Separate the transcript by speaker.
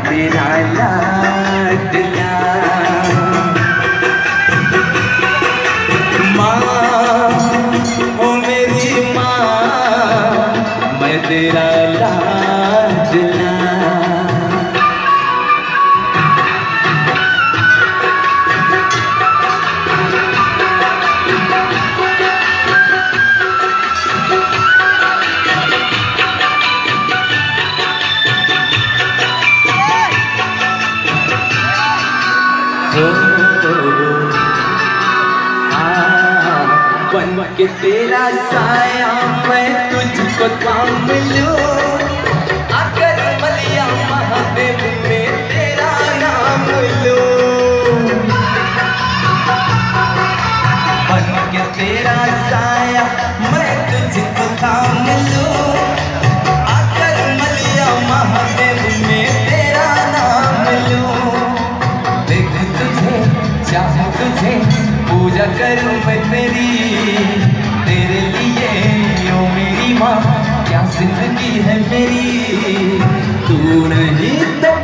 Speaker 1: तेरा लाडला। माँ ओ मेरी माँ, मैं तेरा लाडला। बन के तेरा साया मैं तुझको थाम लूं, आकर मलिया महादेव में तेरा नाम लूं। बन के तेरा साया मैं तुझको थाम लूं, आकर मलिया महादेव में तेरा नाम लूं। देख तुझे चाहूं तुझे पूजा करूं मैं तेरी, तेरे लिए ओ मेरी माँ क्या जिंदगी है मेरी। तू नहीं तो